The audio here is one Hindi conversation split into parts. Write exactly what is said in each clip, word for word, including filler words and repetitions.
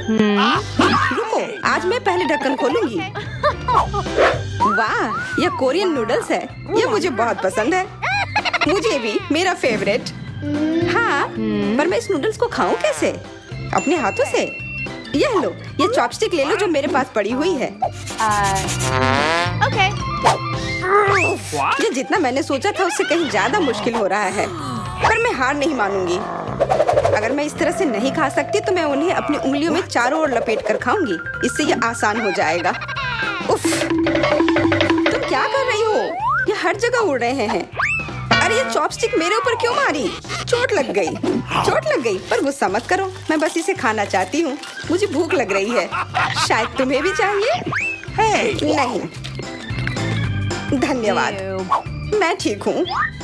रुको, आज मैं पहले ढक्कन खोलूंगी। वाह, यह कोरियन नूडल्स है। यह मुझे बहुत पसंद है। मुझे भी, मेरा फेवरेट। हाँ, पर मैं इस नूडल्स को खाऊं कैसे? अपने हाथों से? यह लो, ये चॉपस्टिक ले लो जो मेरे पास पड़ी हुई है। ओके। ये जितना मैंने सोचा था उससे कहीं ज्यादा मुश्किल हो रहा है, पर मैं हार नहीं मानूंगी। अगर मैं इस तरह से नहीं खा सकती तो मैं उन्हें अपनी उंगलियों में चारों ओर लपेट कर खाऊंगी। इससे ये आसान हो जाएगा। उफ, तुम क्या कर रही हो? ये हर जगह उड़ रहे हैं। अरे ये चॉपस्टिक मेरे ऊपर क्यों मारी? चोट लग गई। चोट लग गई, पर गुस्सा मत करो। मैं बस इसे खाना चाहती हूँ। मुझे भूख लग रही है। शायद तुम्हें भी चाहिए? hey, नहीं, धन्यवाद। मैं ठीक हूँ।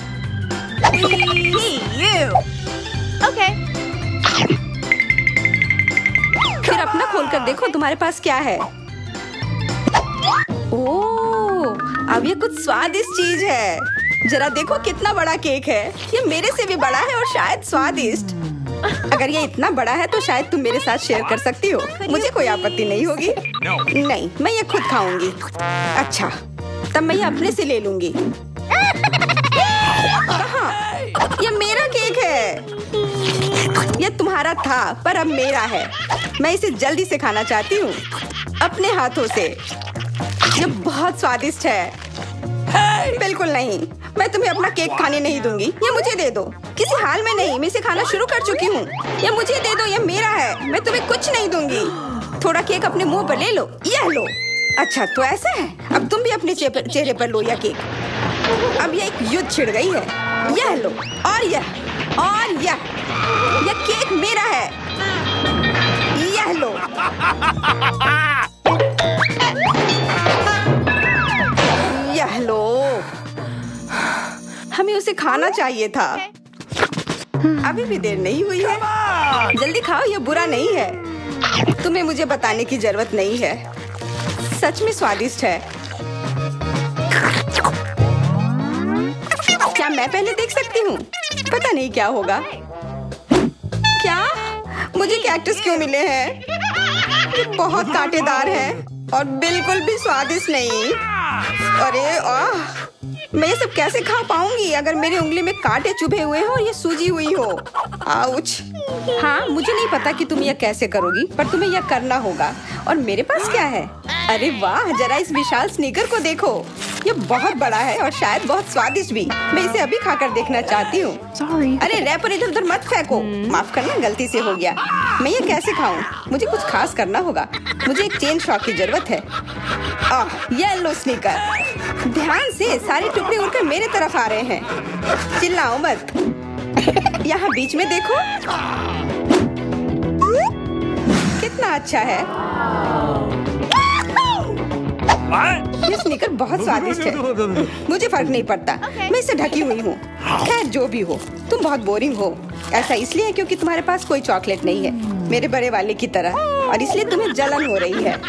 ओके। फिर अपना खोल कर देखो तुम्हारे पास क्या है। ओह, अब ये कुछ स्वादिष्ट चीज है। जरा देखो कितना बड़ा केक है। ये मेरे से भी बड़ा है और शायद स्वादिष्ट। अगर ये इतना बड़ा है तो शायद तुम मेरे साथ शेयर कर सकती हो। मुझे कोई आपत्ति नहीं होगी। नहीं, मैं ये खुद खाऊंगी। अच्छा, तब मैं ये अपने से ले लूंगी। कहाँ? ये मेरा केक है। ये तुम्हारा था, पर अब मेरा है। मैं इसे जल्दी से खाना चाहती हूँ, अपने हाथों से। ये बहुत स्वादिष्ट है। बिल्कुल नहीं, मैं तुम्हें अपना केक खाने नहीं दूंगी। ये मुझे दे दो। किसी हाल में नहीं, मैं इसे खाना शुरू कर चुकी हूँ। ये मुझे दे दो, ये मेरा है। मैं तुम्हें कुछ नहीं दूंगी। थोड़ा केक अपने मुंह पर ले लो। यह लो। अच्छा, तो ऐसा है। अब तुम भी अपने चेहरे पर लो यह केक। अब यह एक युद्ध छिड़ गई है। यह लो, और यह, और यह। यह केक मेरा है। यह लो। यह लो। हमें उसे खाना चाहिए था। अभी भी देर नहीं हुई है। जल्दी खाओ, यह बुरा नहीं है। तुम्हें मुझे बताने की जरूरत नहीं है। सच में स्वादिष्ट है। क्या मैं पहले देख सकती हूँ? पता नहीं क्या होगा। क्या मुझे कैक्टस क्यों मिले हैं? ये बहुत कांटेदार है और बिल्कुल भी स्वादिष्ट नहीं। अरे आह, मैं ये सब कैसे खा पाऊंगी अगर मेरी उंगली में कांटे चुभे हुए हो और ये सूजी हुई हो। आउच। हाँ, मुझे नहीं पता कि तुम यह कैसे करोगी, पर तुम्हें यह करना होगा। और मेरे पास क्या है? अरे वाह, जरा इस विशाल स्नीकर को देखो। ये बहुत बड़ा है और शायद बहुत स्वादिष्ट भी। मैं इसे अभी खाकर देखना चाहती हूँ। अरे रैपर इधर उधर मत फेंको। माफ करना, गलती से हो गया। मैं ये कैसे खाऊं? मुझे कुछ खास करना होगा। मुझे एक चेन शॉक की जरूरत है। Ah, yellow sneaker. ध्यान से, सारे टुकड़े उड़कर मेरे तरफ आ रहे हैं। चिल्लाओ मत। यहाँ बीच में देखो, कितना अच्छा है। ये स्नीकर बहुत स्वादिष्ट है। मुझे फर्क नहीं पड़ता, मैं इससे ढकी हुई हूँ। खैर जो भी हो, तुम बहुत बोरिंग हो। ऐसा इसलिए है क्योंकि तुम्हारे पास कोई चॉकलेट नहीं है, मेरे बड़े वाले की तरह, और इसलिए तुम्हें जलन हो रही है।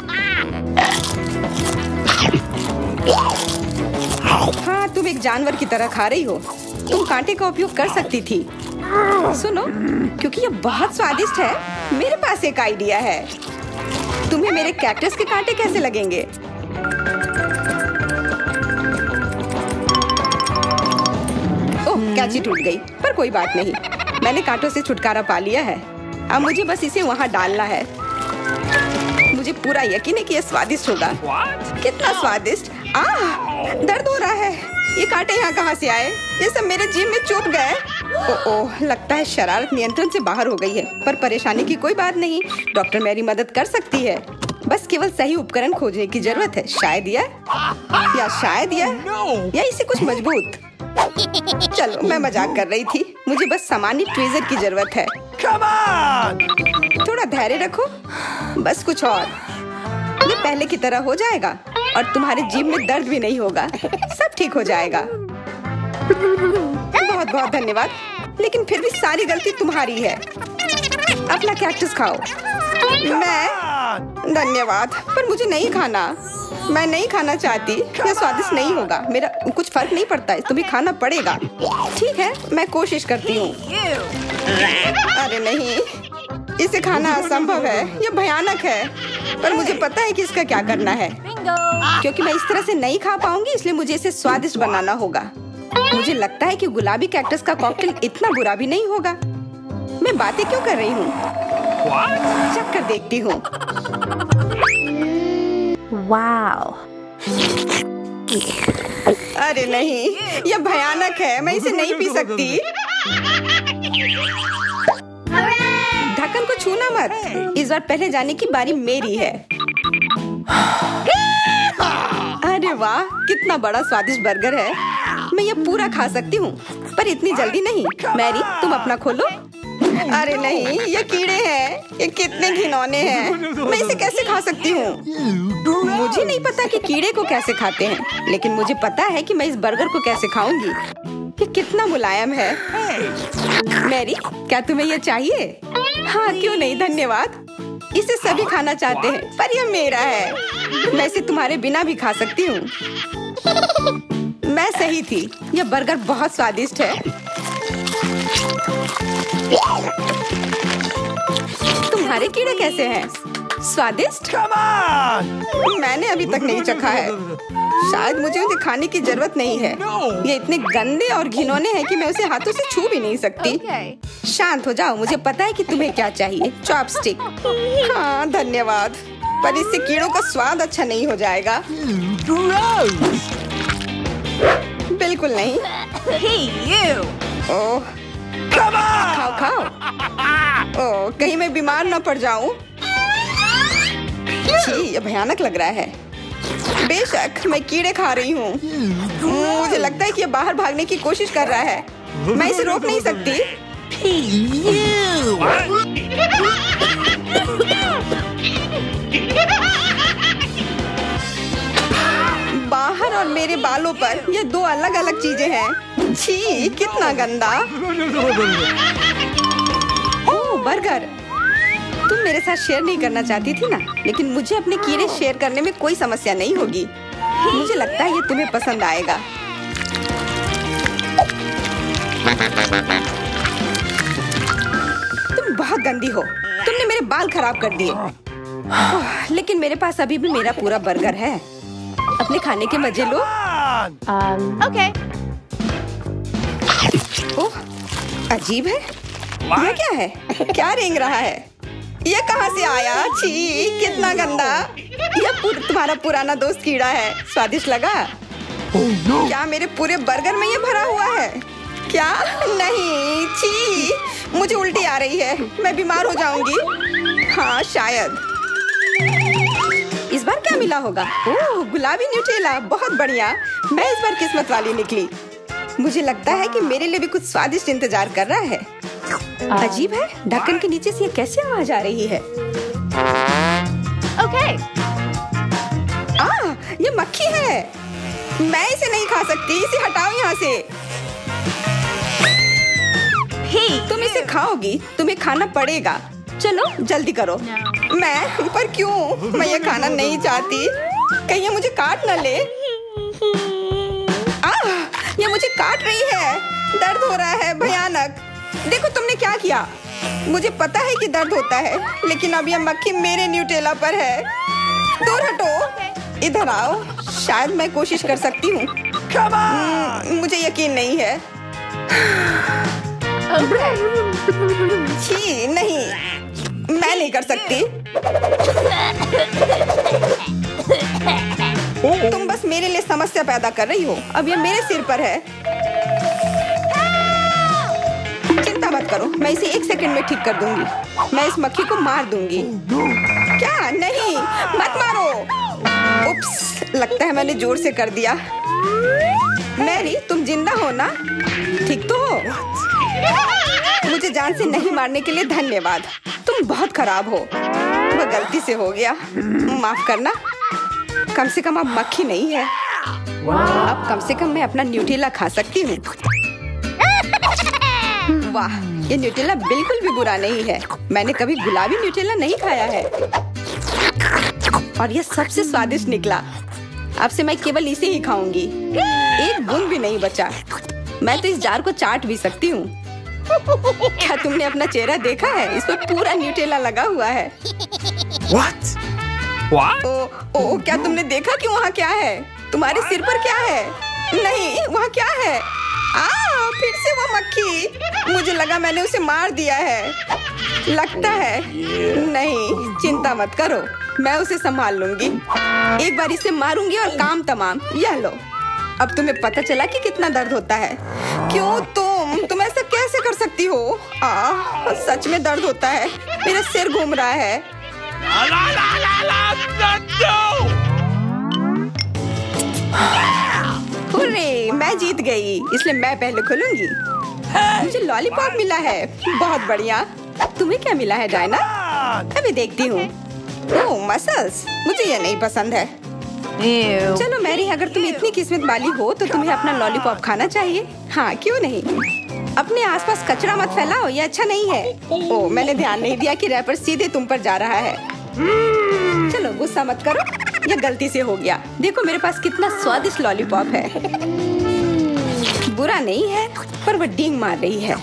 हाँ, तुम एक जानवर की तरह खा रही हो। तुम कांटे का उपयोग कर सकती थी। सुनो, क्योंकि ये बहुत स्वादिष्ट है, मेरे पास एक आइडिया है। तुम्हें मेरे कैक्टस के कांटे कैसे लगेंगे? ओह, कैंची टूट गई, पर कोई बात नहीं। मैंने कांटों से छुटकारा पा लिया है। अब मुझे बस इसे वहाँ डालना है। मुझे पूरा यकीन है कि यह स्वादिष्ट होगा। कितना स्वादिष्ट। आह, दर्द हो रहा है। ये कांटे यहाँ कहाँ से आए? ये सब मेरे जीभ में चुभ गए। ओह ओह, लगता है शरारत नियंत्रण से बाहर हो गई है, पर परेशानी की कोई बात नहीं। डॉक्टर मेरी मदद कर सकती है। बस केवल सही उपकरण खोजने की जरूरत है। शायद यह, या शायद यह, या इसे कुछ मजबूत। चलो, मैं मजाक कर रही थी। मुझे बस सामान्य ट्वीजर की जरूरत है। थोड़ा धैर्य रखो, बस कुछ और। ये पहले की तरह हो जाएगा और तुम्हारे जीभ में दर्द भी नहीं होगा। सब ठीक हो जाएगा। बहुत बहुत धन्यवाद, लेकिन फिर भी सारी गलती तुम्हारी है। अपना कैक्टस खाओ। मैं धन्यवाद, पर मुझे नहीं खाना। मैं नहीं खाना चाहती। यह स्वादिष्ट नहीं होगा। मेरा कुछ फर्क नहीं पड़ता है, तुम्हें खाना पड़ेगा। ठीक है, मैं कोशिश करती हूँ। अरे नहीं, इसे खाना असंभव है, यह भयानक है। पर मुझे पता है कि इसका क्या करना है। क्योंकि मैं इस तरह से नहीं खा पाऊंगी, इसलिए मुझे इसे स्वादिष्ट बनाना होगा। मुझे लगता है कि गुलाबी कैक्टस का कॉकटेल इतना बुरा भी नहीं होगा। मैं बातें क्यों कर रही हूँ? चख कर देखती हूँ। Wow. अरे नहीं, यह भयानक है। मैं इसे नहीं पी सकती। ढक्कन को छूना मत। इस बार पहले जाने की बारी मेरी है। अरे वाह, कितना बड़ा स्वादिष्ट बर्गर है। मैं ये पूरा खा सकती हूँ, पर इतनी जल्दी नहीं। मैरी, तुम अपना खोलो। अरे नहीं, ये कीड़े हैं। ये कितने घिनौने हैं। मैं इसे कैसे खा सकती हूँ? मुझे नहीं पता कि कीड़े को कैसे खाते हैं, लेकिन मुझे पता है कि मैं इस बर्गर को कैसे खाऊंगी। ये कितना मुलायम है। मैरी, क्या तुम्हें ये चाहिए? हाँ, क्यों नहीं, धन्यवाद। इसे सभी खाना चाहते हैं, पर यह मेरा है। मैं इसे तुम्हारे बिना भी खा सकती हूँ। मैं सही थी, यह बर्गर बहुत स्वादिष्ट है। तुम्हारे कीड़े कैसे हैं? स्वादिष्ट? मैंने अभी तक नहीं चखा है। शायद मुझे उसे खाने की जरूरत नहीं है। ये इतने गंदे और घिनौने हैं कि मैं उसे हाथों से छू भी नहीं सकती। Okay. शांत हो जाओ, मुझे पता है कि तुम्हें क्या चाहिए। चॉपस्टिक। हाँ, धन्यवाद। पर इससे कीड़ों का स्वाद अच्छा नहीं हो जाएगा। बिल्कुल नहीं। Hey, you. ओह, खाओ खाओ। ओह, कहीं मैं बीमार न पड़ जाऊं। छी, ये भयानक लग रहा है। बेशक मैं कीड़े खा रही हूँ। मुझे लगता है कि ये बाहर भागने की कोशिश कर रहा है। मैं इसे रोक नहीं सकती। बाहर और मेरे बालों पर ये दो अलग अलग चीजें हैं। छी, कितना गंदा। Oh, burger. तुम मेरे साथ शेयर नहीं करना चाहती थी ना, लेकिन मुझे अपने कीड़े शेयर करने में कोई समस्या नहीं होगी। मुझे लगता है ये तुम्हें पसंद आएगा। तुम बहुत गंदी हो। तुमने मेरे बाल खराब कर दिए। ओह, लेकिन मेरे पास अभी भी मेरा पूरा बर्गर है। अपने खाने के मजे लो। Um, okay. ओह, अजीब है। यह क्या है? क्या रेंग रहा है? ये कहाँ से आया? छी, कितना गंदा। यह पुर, तुम्हारा पुराना दोस्त कीड़ा है। स्वादिष्ट लगा? क्या मेरे पूरे बर्गर में ये भरा हुआ है? क्या? नहीं, छी, मुझे उल्टी आ रही है। मैं बीमार हो जाऊंगी। हाँ, शायद। इस बार क्या मिला होगा? ओह, गुलाबी न्यूटेला, बहुत बढ़िया। मैं इस बार किस्मत वाली निकली। मुझे लगता है कि मेरे लिए भी कुछ स्वादिष्ट इंतजार कर रहा है। अजीब है, ढक्कन के नीचे से ये कैसे आवाज आ रही है? Okay. आ, ये मक्खी है। मैं इसे नहीं खा सकती। इसे हटाओ यहाँ से। Hey, तुम इसे खाओगी, तुम्हें खाना पड़ेगा। चलो जल्दी करो। No. मैं पर क्यों? मैं ये खाना नहीं चाहती। कहीं ये मुझे काट न ले। आ, ये मुझे काट रही है। दर्द हो रहा है, भयानक। देखो तुमने क्या किया। मुझे पता है कि दर्द होता है, लेकिन अब यह मक्खी मेरे न्यूटेला पर है। दूर हटो। इधर आओ। शायद मैं कोशिश कर सकती हूँ। मुझे यकीन नहीं है। छी, नहीं, मैं नहीं कर सकती। तुम बस मेरे लिए समस्या पैदा कर रही हो। अब ये मेरे सिर पर है। चिंता मत करो, मैं इसे एक सेकंड में ठीक कर दूंगी। मैं इस मक्खी को मार दूंगी। क्या? नहीं, मत मारो। उप्स, लगता है मैंने जोर से कर दिया। मैरी, तुम जिंदा हो ना? ठीक तो हो? मुझे जान से नहीं मारने के लिए धन्यवाद। तुम बहुत खराब हो। वो गलती से हो गया, माफ करना। कम से कम अब मक्खी नहीं है। अब कम से कम मैं अपना न्यूटेला खा सकती हूँ। वाह, ये न्यूटेला बिल्कुल भी बुरा नहीं है। मैंने कभी गुलाबी न्यूटेला नहीं खाया है और ये सबसे स्वादिष्ट निकला। अब से मैं केवल इसे ही खाऊंगी। एक बूंद भी नहीं बचा। मैं तो इस जार को चाट भी सकती हूँ। क्या तुमने अपना चेहरा देखा है? इस पर पूरा न्यूटेला लगा हुआ है। What? What? ओ, ओ, क्या तुमने देखा कि वहाँ क्या है? तुम्हारे सिर पर क्या है? नहीं, वहाँ क्या है? आ, फिर से वो मक्खी। मुझे लगा मैंने उसे मार दिया है। लगता है नहीं, चिंता मत करो, मैं उसे संभाल लूंगी। एक बार इसे मारूंगी और काम तमाम। यह लो, अब तुम्हें पता चला कि कितना दर्द होता है। क्यों तुम तुम ऐसा कैसे कर सकती हो? आ, सच में दर्द होता है। मेरा सिर घूम रहा है। La, la, la, la, la, no! Hooray, मैं जीत गई, इसलिए मैं पहले खोलूंगी। मुझे लॉलीपॉप मिला है, बहुत बढ़िया। तुम्हें क्या मिला है डायना? अभी देखती हूँ। ओह, मसल्स, मुझे ये नहीं पसंद है। Ew. चलो मैरी, अगर तुम इतनी किस्मत वाली हो तो तुम्हें अपना लॉलीपॉप खाना चाहिए। हाँ, क्यों नहीं। अपने आसपास कचरा मत फैलाओ, ये अच्छा नहीं है। ओह, मैंने ध्यान नहीं दिया कि रैपर सीधे तुम पर जा रहा है। चलो गुस्सा मत करो, ये गलती से हो गया। देखो मेरे पास कितना स्वादिष्ट लॉलीपॉप है। बुरा नहीं है, पर वो डींग मार रही है।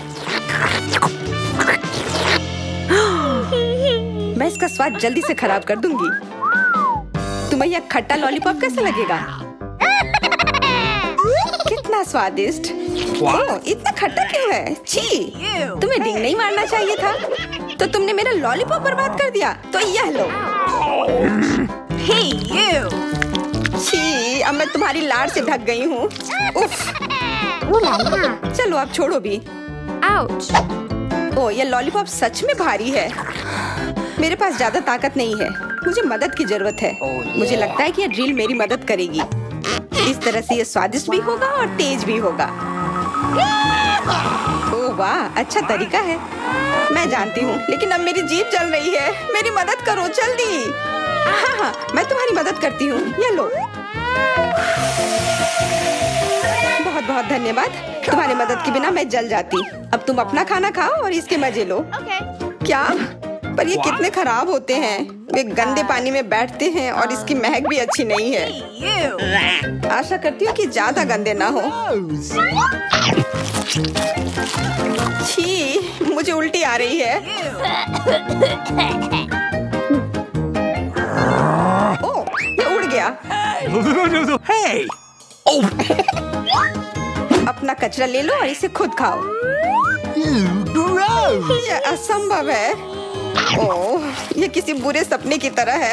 मैं इसका स्वाद जल्दी से खराब कर दूंगी। तुम्हें यह खट्टा लॉलीपॉप कैसा लगेगा? कितना स्वादिष्ट। ओह, इतना खट्टा क्यों है? छी, तुम्हें डींग नहीं मारना चाहिए था। तो तुमने मेरा लॉलीपॉप बर्बाद कर दिया। तो यह लो। Hey, you. छी, अब मैं तुम्हारी लाड़ से ढक गई हूँ। उफ। चलो अब छोड़ो भी। Ouch. ओह, ये लॉलीपॉप सच में भारी है। मेरे पास ज्यादा ताकत नहीं है, मुझे मदद की जरूरत है। मुझे लगता है कि ये ड्रिल मेरी मदद करेगी। इस तरह से ये स्वादिष्ट भी होगा और तेज भी होगा। ओह वाह, अच्छा तरीका है। मैं जानती हूँ, लेकिन अब मेरी जीभ जल रही है। मेरी मदद करो जल्दी। हाँ हाँ, मैं तुम्हारी मदद करती हूँ। ये लो। बहुत बहुत धन्यवाद। तुम्हारी मदद के बिना मैं जल जाती। अब तुम अपना खाना खाओ और इसके मजे लो। Okay. क्या? पर ये कितने खराब होते हैं। वे गंदे पानी में बैठते हैं और इसकी महक भी अच्छी नहीं है। Hey, you. आशा करती हूँ कि ज्यादा गंदे ना हो। छी, मुझे उल्टी आ रही है। ओह, ये उड़ गया। Hey! Oh! अपना कचरा ले लो और इसे खुद खाओ। Gross! ये असंभव है। ओह, ये किसी बुरे सपने की तरह है।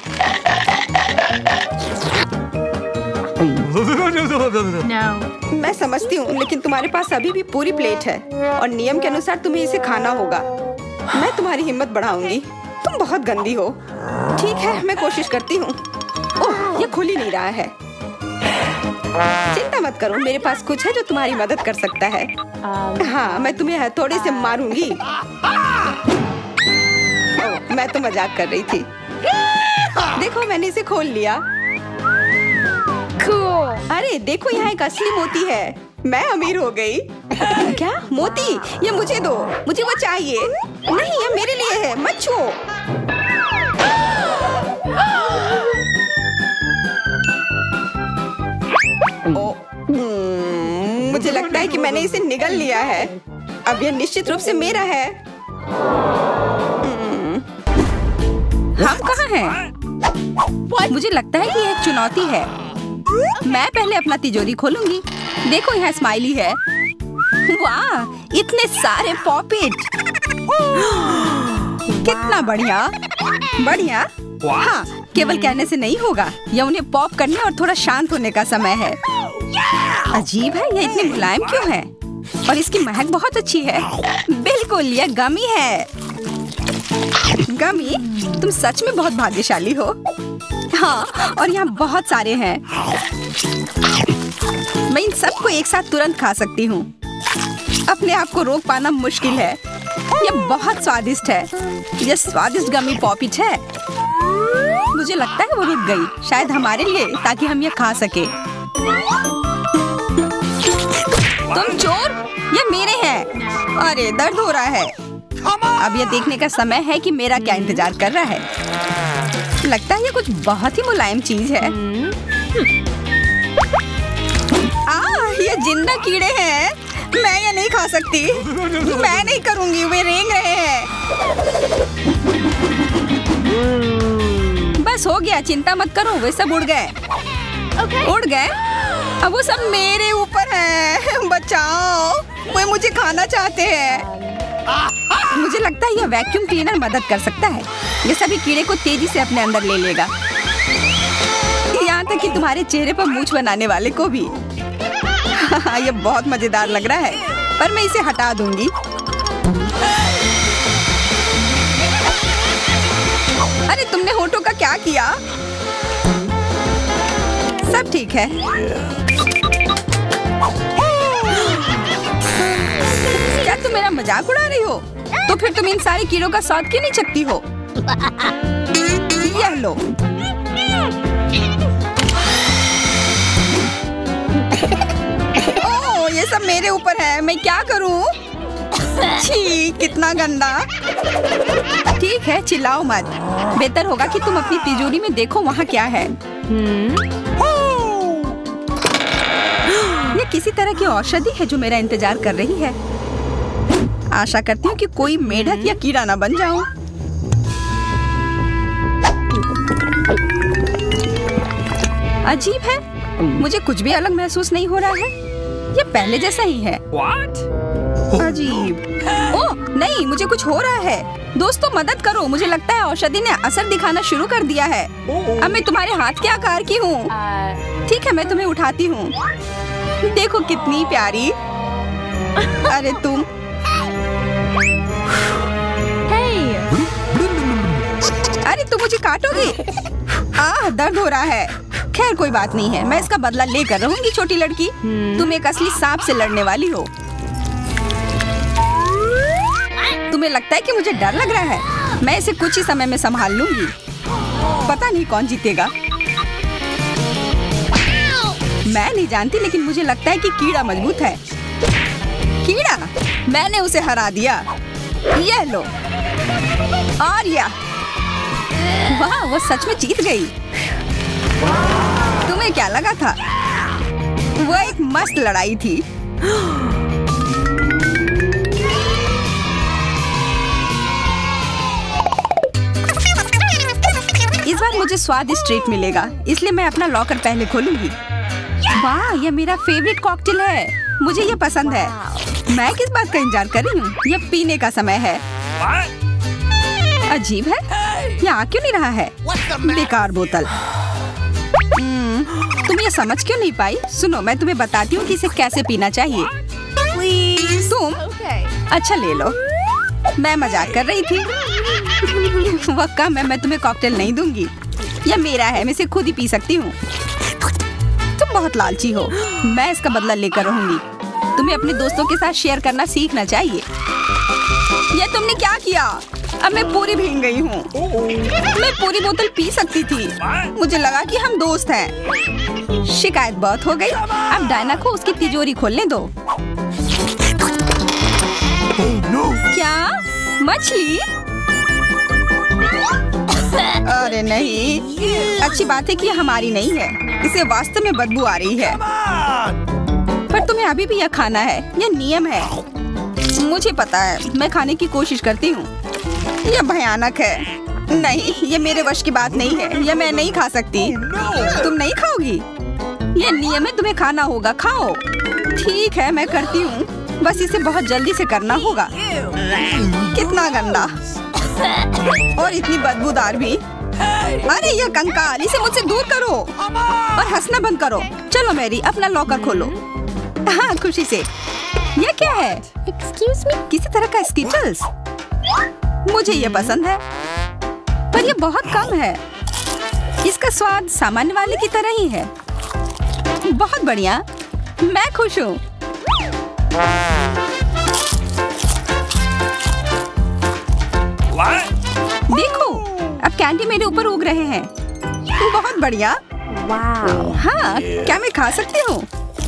No. मैं समझती हूँ, लेकिन तुम्हारे पास अभी भी पूरी प्लेट है और नियम के अनुसार तुम्हें इसे खाना होगा। मैं तुम्हारी हिम्मत बढ़ाऊंगी। तुम बहुत गंदी हो। ठीक है, मैं कोशिश करती हूँ। ओह, ये खुल ही नहीं रहा है। चिंता मत करो, मेरे पास कुछ है जो तुम्हारी मदद कर सकता है। Um, हाँ, मैं तुम्हें हथौड़े से मारूंगी। ओह, मैं तो मजाक कर रही थी। देखो, मैंने इसे खोल लिया। cool. अरे देखो, यहाँ एक असली मोती है। मैं अमीर हो गई। क्या मोती? ये मुझे दो, मुझे वो चाहिए। नहीं, ये मेरे लिए है, मत छुओ। ओ, हम्म, मुझे लगता है कि मैंने इसे निगल लिया है। अब यह निश्चित रूप से मेरा है। हम्म, हम कहाँ हैं? मुझे लगता है कि यह एक चुनौती है। मैं पहले अपना तिजोरी खोलूंगी। देखो, यहाँ स्माइली है। वाह, इतने सारे पॉपिट। कितना बढ़िया। बढ़िया। हाँ, केवल कहने से नहीं होगा। यह उन्हें पॉप करने और थोड़ा शांत होने का समय है। अजीब है, यह इतनी मुलायम क्यों है? और इसकी महक बहुत अच्छी है। बिल्कुल, यह गमी है। गमी, तुम सच में बहुत भाग्यशाली हो। हाँ, और यहाँ बहुत सारे हैं। मैं इन सबको एक साथ तुरंत खा सकती हूँ। अपने आप को रोक पाना मुश्किल है। यह बहुत स्वादिष्ट है। यह स्वादिष्ट गमी पॉपिट है। मुझे लगता है वो रुक गई, शायद हमारे लिए, ताकि हम ये खा सके। तुम चोर, ये मेरे हैं। अरे, दर्द हो रहा है। अब ये देखने का समय है कि मेरा क्या इंतजार कर रहा है। लगता है ये कुछ बहुत ही मुलायम चीज है। आ, ये जिंदा कीड़े हैं। मैं ये नहीं खा सकती। मैं नहीं करूंगी, वे रेंग रहे हैं। बस हो गया, चिंता मत करो, वे सब उड़ गए। Okay. उड़ गए? अब वो सब मेरे ऊपर है। बचाओ, वे मुझे खाना चाहते हैं। मुझे लगता है यह वैक्यूम क्लीनर मदद कर सकता है। ये सभी कीड़े को तेजी से अपने अंदर ले लेगा, यहाँ तक कि तुम्हारे चेहरे पर मूंछ बनाने वाले को भी। ये बहुत मजेदार लग रहा है, पर मैं इसे हटा दूंगी। अरे तुमने होठों का क्या किया? सब ठीक है। क्या तुम मेरा मजाक उड़ा रही हो? तो फिर तुम इन सारे कीड़ों का स्वाद क्यों नहीं चखती हो? यह लो। ओह, ये सब मेरे ऊपर है, मैं क्या करूं? छी, कितना गंदा। ठीक है, चिल्लाओ मत। बेहतर होगा कि तुम अपनी तिजोरी में देखो वहाँ क्या है। ये किसी तरह की औषधि है जो मेरा इंतजार कर रही है। आशा करती हूँ कि कोई मेढक या कीड़ा ना बन जाऊं। अजीब है, मुझे कुछ भी अलग महसूस नहीं हो रहा है। ये पहले जैसा ही है। What? अजीब। ओह नहीं, मुझे कुछ हो रहा है। दोस्तों मदद करो, मुझे लगता है औषधि ने असर दिखाना शुरू कर दिया है। अब मैं तुम्हारे हाथ के आकार की हूँ। ठीक है, मैं तुम्हें उठाती हूँ। देखो कितनी प्यारी। अरे तुम। Hey. अरे तुम मुझे काटोगी? आह, दर्द हो रहा है। खैर कोई बात नहीं है, मैं इसका बदला लेकर रहूंगी। छोटी लड़की, तुम एक असली सांप से लड़ने वाली हो। तुम्हें लगता है कि मुझे डर लग रहा है? मैं इसे कुछ ही समय में संभाल लूंगी। पता नहीं कौन जीतेगा। मैं नहीं जानती, लेकिन मुझे लगता है कि कीड़ा मजबूत है। कीड़ा, मैंने उसे हरा दिया। यह लो। और या वाह, वो सच में जीत गई। तुम्हें क्या लगा था? वो एक मस्त लड़ाई थी। इस बार मुझे स्वादिष्ट ट्रीट मिलेगा, इसलिए मैं अपना लॉकर पहले खोलूंगी। वाह, यह मेरा फेवरेट कॉकटेल है। मुझे यह पसंद है। मैं किस बात का इंतजार कर रही हूँ? यह पीने का समय है। अजीब है, यह आ क्यों नहीं रहा है? बेकार बोतल। तुम ये समझ क्यों नहीं पाई? सुनो, मैं तुम्हें बताती हूँ कि इसे कैसे पीना चाहिए। तुम अच्छा ले लो। मैं मजाक कर रही थी। वह कम है, मैं तुम्हें कॉकटेल नहीं दूंगी। यह मेरा है, मैं इसे खुद ही पी सकती हूँ। तुम बहुत लालची हो। मैं इसका बदला लेकर रहूंगी। तुम्हें अपने दोस्तों के साथ शेयर करना सीखना चाहिए। यह तुमने क्या किया? अब मैं पूरी भीग गई हूँ। मैं पूरी बोतल पी सकती थी। मुझे लगा कि हम दोस्त हैं। शिकायत बहुत हो गई। अब डायना को उसकी तिजोरी खोलने दो। क्या? मछली? अरे नहीं, अच्छी बात है कि हमारी नहीं है। इसे वास्तव में बदबू आ रही है। पर तुम्हें अभी भी यह खाना है, यह नियम है। मुझे पता है, मैं खाने की कोशिश करती हूँ। यह भयानक है। नहीं, यह मेरे वश की बात नहीं है। यह मैं नहीं खा सकती। तुम नहीं खाओगी? यह नियम है, तुम्हें खाना होगा। खाओ। ठीक है, मैं करती हूँ। बस इसे बहुत जल्दी से करना होगा। कितना गंदा और इतनी बदबूदार भी। अरे यह कंकाल, इसे मुझसे दूर करो और हंसना बंद करो। चलो मैरी, अपना लॉकर खोलो। हाँ, खुशी से। यह क्या है? Excuse me? किसी तरह का स्किटल्स। मुझे ये पसंद है, पर ये बहुत कम है। इसका स्वाद सामान्य वाले की तरह ही है। बहुत बढ़िया, मैं खुश हूँ। देखो, अब कैंडी मेरे ऊपर उग रहे हैं। बहुत बढ़िया। Wow. हाँ, क्या मैं खा सकती हूँ?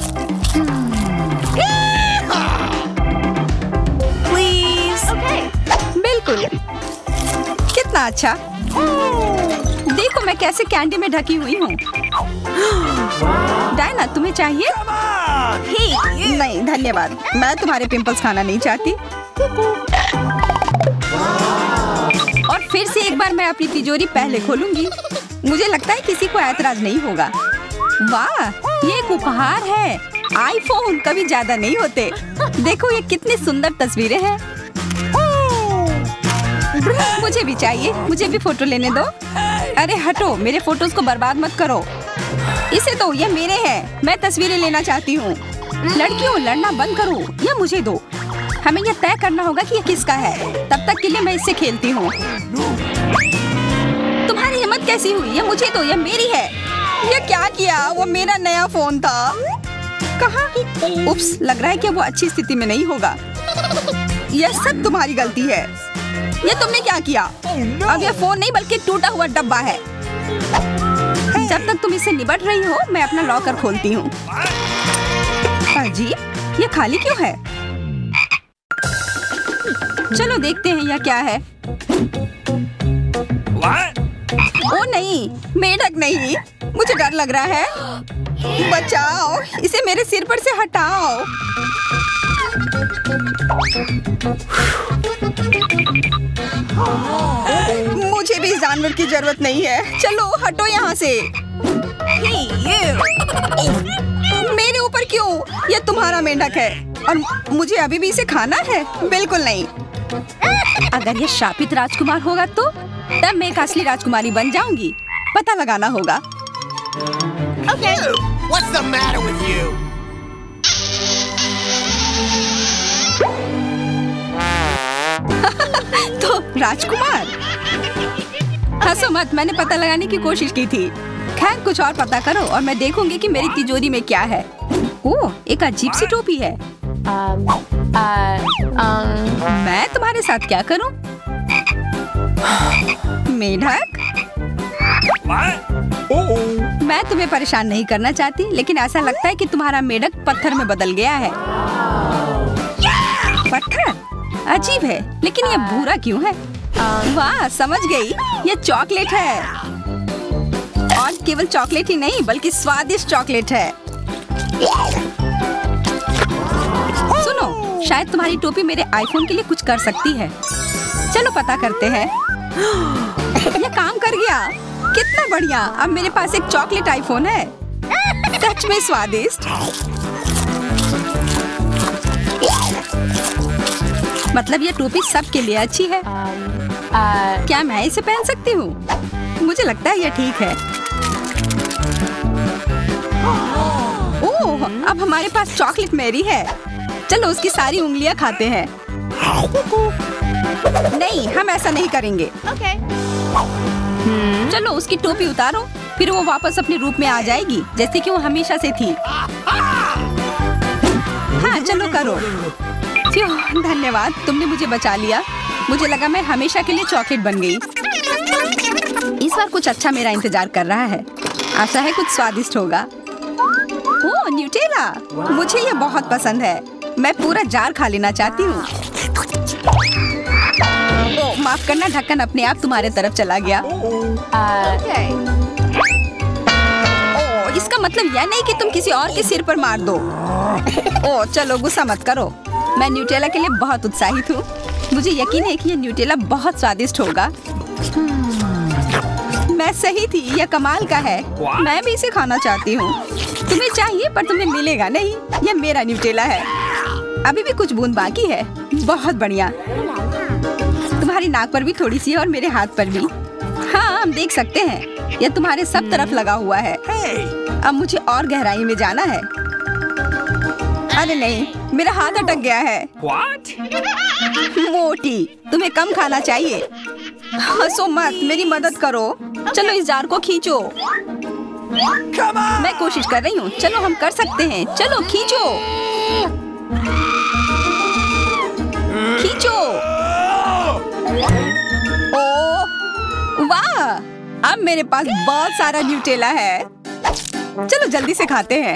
Please. Okay. बिल्कुल। कितना अच्छा। देखो मैं कैसे कैंडी में ढकी हुई हूँ। डायना, तुम्हें चाहिए? Hey, नहीं धन्यवाद, मैं तुम्हारे पिंपल्स खाना नहीं चाहती। और फिर से एक बार मैं अपनी तिजोरी पहले खोलूंगी। मुझे लगता है किसी को ऐतराज नहीं होगा। वाह, ये एक उपहार है। आईफोन कभी ज्यादा नहीं होते। देखो ये कितनी सुंदर तस्वीरें हैं। मुझे भी चाहिए, मुझे भी फोटो लेने दो। अरे हटो, मेरे फोटोज को बर्बाद मत करो। इसे दो, ये मेरे हैं। मैं तस्वीरें लेना चाहती हूँ। लड़कियों, लड़ना बंद करो, ये मुझे दो। हमें यह तय करना होगा कि ये किसका है। तब तक के लिए मैं इससे खेलती हूँ। तुम्हारी हिम्मत कैसी हुई? ये मुझे दो, ये मेरी है। ये क्या किया? वो मेरा नया फोन था। कहाँ? उप्स, लग रहा है कि वो अच्छी स्थिति में नहीं होगा। यह सब तुम्हारी गलती है। ये तुमने क्या किया? अब यह फोन नहीं बल्कि टूटा हुआ डब्बा है। जब तक तुम इससे निपट रही हो, मैं अपना लॉकर खोलती हूँ। अजीब, ये खाली क्यों है? चलो देखते हैं यह क्या है। What? ओ नहीं, मेढक नहीं, मुझे डर लग रहा है। बचाओ, इसे मेरे सिर पर से हटाओ। मुझे भी इस जानवर की जरूरत नहीं है। चलो हटो यहाँ से। hey, you. मेरे ऊपर क्यों? ये तुम्हारा मेंढक है और मुझे अभी भी इसे खाना है? बिल्कुल नहीं। अगर ये शापित राजकुमार होगा तो तब मैं एक असली राजकुमारी बन जाऊंगी। पता लगाना होगा। Okay. What's the matter with you? तो राजकुमार, हंसो मत, मैंने पता लगाने की कोशिश की थी। खैर कुछ और पता करो और मैं देखूंगी कि मेरी तिजोरी में क्या है। ओह, एक अजीब सी टोपी है। Um, uh, um, मैं तुम्हारे साथ क्या करूं? मेढक, What? Oh. मैं तुम्हें परेशान नहीं करना चाहती, लेकिन ऐसा लगता है कि तुम्हारा मेढक पत्थर में बदल गया है। पत्थर? अजीब है, लेकिन ये भूरा क्यों है? वाह, समझ गई, ये चॉकलेट है। और केवल चॉकलेट ही नहीं बल्कि स्वादिष्ट चॉकलेट है। सुनो, शायद तुम्हारी टोपी मेरे आईफोन के लिए कुछ कर सकती है। चलो पता करते हैं। ये काम कर गया, कितना बढ़िया। अब मेरे पास एक चॉकलेट आईफोन है। सच में स्वादिष्ट। मतलब ये टोपी सबके लिए अच्छी है। uh, क्या मैं इसे पहन सकती हूँ? मुझे लगता है ये ठीक है। ओह, अब हमारे पास चॉकलेट मैरी है। चलो उसकी सारी उंगलियां खाते हैं। नहीं, हम ऐसा नहीं करेंगे। okay. चलो उसकी टोपी उतारो, फिर वो वापस अपने रूप में आ जाएगी जैसे कि वो हमेशा से थी। हाँ चलो करो। क्यों, धन्यवाद, तुमने मुझे बचा लिया। मुझे लगा मैं हमेशा के लिए चॉकलेट बन गई। इस बार कुछ अच्छा मेरा इंतजार कर रहा है। आशा है कुछ स्वादिष्ट होगा। ओह, न्यूटेला, मुझे ये बहुत पसंद है। मैं पूरा जार खा लेना चाहती हूँ। ओह, माफ करना, ढक्कन अपने आप तुम्हारे तरफ चला गया। Uh, okay. ओह, इसका मतलब यह नहीं कि तुम किसी और के सिर पर मार दो। ओह, चलो गुस्सा मत करो। मैं न्यूटेला के लिए बहुत उत्साहित हूँ। मुझे यकीन है कि ये न्यूटेला बहुत स्वादिष्ट होगा। मैं सही थी, यह कमाल का है। मैं भी इसे खाना चाहती हूँ। तुम्हें चाहिए पर तुम्हें मिलेगा नहीं। यह मेरा न्यूटेला है। अभी भी कुछ बूंद बाकी है। बहुत बढ़िया। तुम्हारी नाक पर भी थोड़ी सी है और मेरे हाथ पर भी। हाँ, हम देख सकते हैं। यह तुम्हारे सब तरफ लगा हुआ है। अब मुझे और गहराई में जाना है। अरे नहीं, मेरा हाथ अटक गया है। What? मोटी, तुम्हें कम खाना चाहिए। हंसो मत, मेरी मदद करो। चलो इस जार को खींचो। Come on! मैं कोशिश कर रही हूँ। चलो हम कर सकते हैं। चलो खींचो, खींचो। ओह वाह, अब मेरे पास बहुत सारा न्यूटेला है। चलो जल्दी से खाते हैं।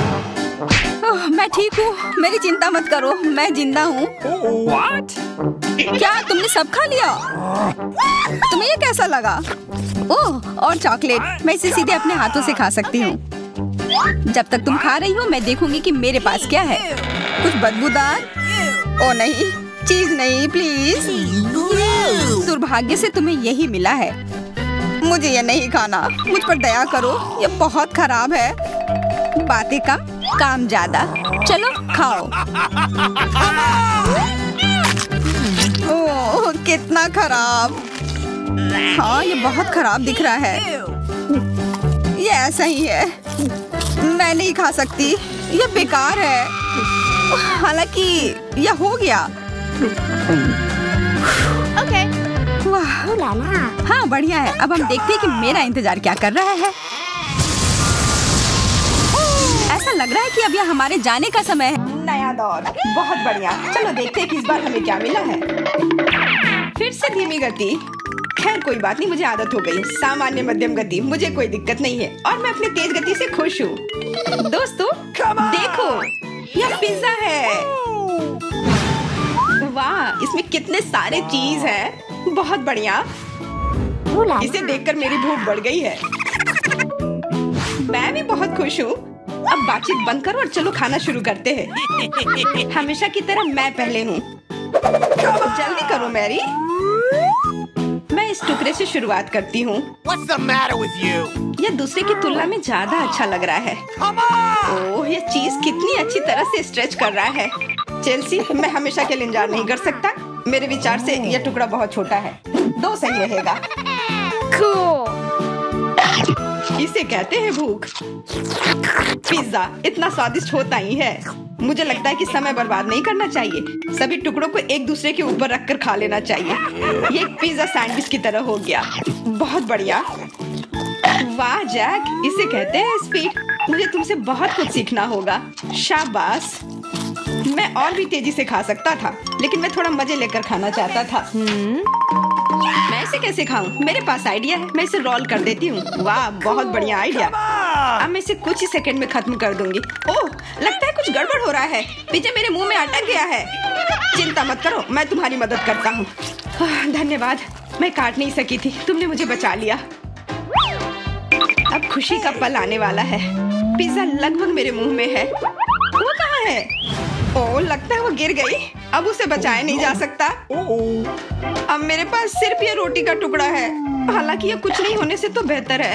ओह, मैं ठीक हूँ, मेरी चिंता मत करो, मैं जिंदा हूँ। What? क्या तुमने सब खा लिया? तुम्हें ये कैसा लगा? ओह, और चॉकलेट। मैं इसे सीधे अपने हाथों से खा सकती हूँ। जब तक तुम खा रही हो मैं देखूंगी कि मेरे पास क्या है। कुछ बदबूदार? ओ नहीं, चीज नहीं प्लीज। दुर्भाग्य से तुम्हें यही मिला है। मुझे ये नहीं खाना। मुझ पर दया करो, ये बहुत खराब है। बातें कम, काम ज्यादा। चलो खाओ। ओह, कितना खराब। हाँ, ये बहुत खराब दिख रहा है। ये ऐसा ही है। मैं नहीं खा सकती, ये बेकार है। हालांकि यह हो गया। Okay. वाह, हाँ बढ़िया है। अब हम देखते हैं कि मेरा इंतजार क्या कर रहा है। ऐसा लग रहा है कि अब यह हमारे जाने का समय है। नया दौर, बहुत बढ़िया। चलो देखते हैं कि इस बार हमें क्या मिला है। फिर से धीमी गति। खैर कोई बात नहीं, मुझे आदत हो गई। सामान्य मध्यम गति, मुझे कोई दिक्कत नहीं है और मैं अपनी तेज गति से खुश हूँ। दोस्तों देखो, यह पिज्जा है। वाह, इसमें कितने सारे चीज हैं। बहुत बढ़िया। इसे देखकर मेरी भूख बढ़ गई है। मैं भी बहुत खुश हूँ। अब बातचीत बंद करो और चलो खाना शुरू करते हैं। हमेशा की तरह मैं पहले हूँ। जल्दी करो मैरी। मैं इस टुकड़े से शुरुआत करती हूँ। What's the matter with you? यह दूसरे की तुलना में ज्यादा अच्छा लग रहा है। ओह, यह चीज कितनी अच्छी तरह से स्ट्रेच कर रहा है। चेल्सी, मैं हमेशा के लिए इंतजार नहीं कर सकता। मेरे विचार से यह टुकड़ा बहुत छोटा है। दो सही रहेगा। Cool. इसे कहते हैं भूख। पिज्जा इतना स्वादिष्ट होता ही है। मुझे लगता है कि समय बर्बाद नहीं करना चाहिए। सभी टुकड़ों को एक दूसरे के ऊपर रखकर खा लेना चाहिए। ये एक पिज्जा सैंडविच की तरह हो गया। बहुत बढ़िया। वाह जैक, इसे कहते हैं स्पीड। मुझे तुमसे बहुत कुछ सीखना होगा। शाबाश। मैं और भी तेजी से खा सकता था, लेकिन मैं थोड़ा मजे लेकर खाना चाहता था। मैं इसे कैसे खाऊं? मेरे पास आइडिया है। मैं इसे रोल कर देती हूँ। वाह, बहुत बढ़िया आइडिया। अब मैं इसे कुछ ही सेकंड में खत्म कर दूंगी। ओह, लगता है कुछ गड़बड़ हो रहा है। पिज्जा मेरे मुंह में अटक गया है। चिंता मत करो, मैं तुम्हारी मदद करता हूँ। धन्यवाद। मैं काट नहीं सकी थी, तुमने मुझे बचा लिया। अब खुशी का पल आने वाला है। पिज्जा लगभग मेरे मुंह में है। वो कहाँ है? ओह, लगता है वो गिर गई। अब उसे बचाया नहीं जा सकता। अब मेरे पास सिर्फ ये रोटी का टुकड़ा है। हालांकि ये कुछ नहीं होने से तो बेहतर है।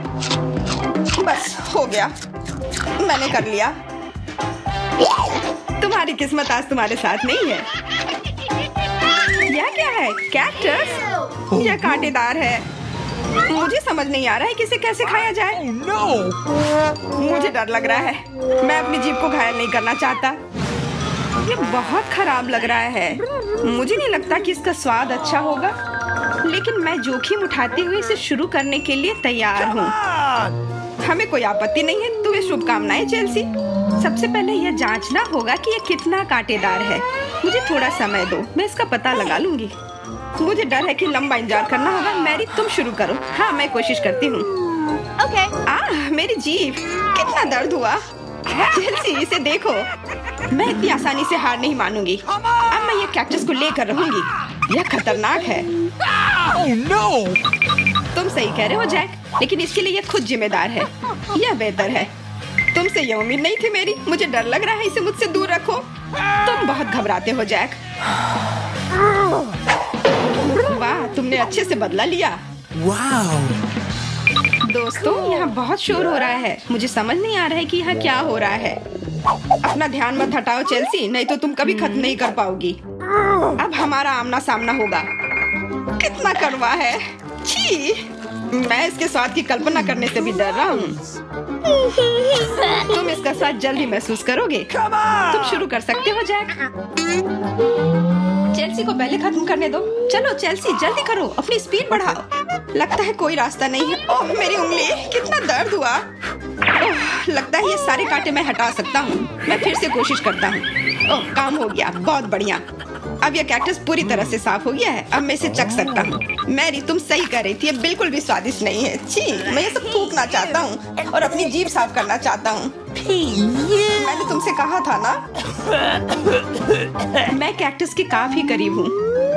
बस हो गया, मैंने कर लिया। तुम्हारी किस्मत आज तुम्हारे साथ नहीं है। यह क्या है? कैक्टस? यह कांटेदार है। मुझे समझ नहीं आ रहा है कि इसे कैसे खाया जाए। Oh, no. मुझे डर लग रहा है। मैं अपनी जीभ को घायल नहीं करना चाहता। ये बहुत खराब लग रहा है। मुझे नहीं लगता कि इसका स्वाद अच्छा होगा, लेकिन मैं जोखिम उठाते हुए इसे शुरू करने के लिए तैयार हूँ। हमें कोई आपत्ति नहीं है। तुम्हें शुभकामनाएं चेल्सी। सबसे पहले यह जांचना होगा कि यह कितना कांटेदार है। मुझे थोड़ा समय दो, मैं इसका पता लगा लूंगी। मुझे डर है कि लंबा इंतजार करना होगा। मैरी, तुम शुरू करो। हाँ, मैं कोशिश करती हूँ। Okay. आह, मेरी जीभ, कितना दर्द हुआ। चेल्सी, इसे देखो। मैं इतनी आसानी से हार नहीं मानूंगी। अब मैं ये कैक्टस को लेकर रहूंगी। यह खतरनाक है। Oh, no. तुम सही कह रहे हो जैक, लेकिन इसके लिए यह खुद जिम्मेदार है। यह बेहतर है। तुमसे यह उम्मीद नहीं थी मेरी। मुझे डर लग रहा है। इसे मुझसे दूर रखो। तुम बहुत घबराते हो जैक। वाह, तुमने अच्छे से बदला लिया। Wow. दोस्तों, यहाँ बहुत शोर हो रहा है। मुझे समझ नहीं आ रहा है कि यहाँ क्या हो रहा है। अपना ध्यान मत हटाओ चेल्सी, नहीं तो तुम कभी खत्म नहीं कर पाओगी। अब हमारा आमना सामना होगा। कितना कड़वा है। छी, मैं इसके स्वाद की कल्पना करने से भी डर रहा हूँ। तुम इसका स्वाद जल्दी महसूस करोगे। तुम शुरू कर सकते हो जैक। चेल्सी को पहले खत्म करने दो। चलो चेल्सी, जल्दी करो, अपनी स्पीड बढ़ाओ। लगता है कोई रास्ता नहीं है। ओह, मेरी उंगली, कितना दर्द हुआ। ओह, लगता है ये सारे कांटे मैं हटा सकता हूँ। मैं फिर से कोशिश करता हूँ। ओह, काम हो गया, बहुत बढ़िया। अब यह कैक्टस पूरी तरह से साफ हो गया है। अब मैं इसे चख सकता हूँ। मैरी, तुम सही कर रही थी। ये बिल्कुल भी स्वादिष्ट नहीं है। छी, मैं ये सब थूकना चाहता हूँ और अपनी जीभ साफ करना चाहता हूँ। मैंने तुमसे कहा था ना। मैं कैक्टस के काफी करीब हूँ।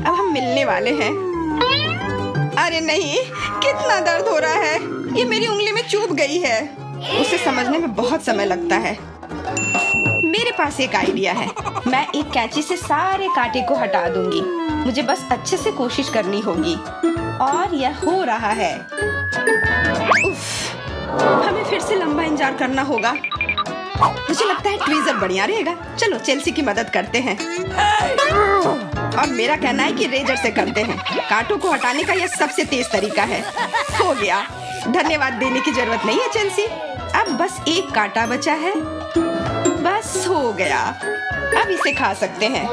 अब हम मिलने वाले हैं। अरे नहीं, कितना दर्द हो रहा है। ये मेरी उंगली में चुभ गई है। उसे समझने में बहुत समय लगता है। मेरे पास एक आइडिया है। मैं एक कैंची से सारे कांटे को हटा दूंगी। मुझे बस अच्छे से कोशिश करनी होगी। और यह हो रहा है। उफ, हमें फिर से लंबा इंतजार करना होगा। मुझे लगता है ट्वीजर बढ़िया रहेगा। चलो चेल्सी की मदद करते हैं। और मेरा कहना है कि रेजर से करते हैं। कांटों को हटाने का यह सबसे तेज तरीका है। हो गया। धन्यवाद देने की जरूरत नहीं है चेल्सी। अब बस एक कांटा बचा है। बस हो गया। अब इसे खा सकते हैं।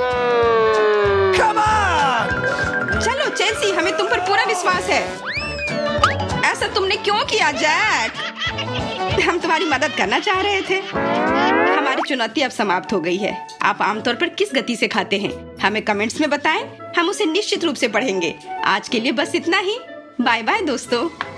चलो चेल्सी, हमें तुम पर पूरा विश्वास है। ऐसा तुमने क्यों किया जैक? हम तुम्हारी मदद करना चाह रहे थे। हमारी चुनौती अब समाप्त हो गई है। आप आमतौर पर किस गति से खाते हैं हमें कमेंट्स में बताएं। हम उसे निश्चित रूप से पढ़ेंगे। आज के लिए बस इतना ही। बाय बाय दोस्तों।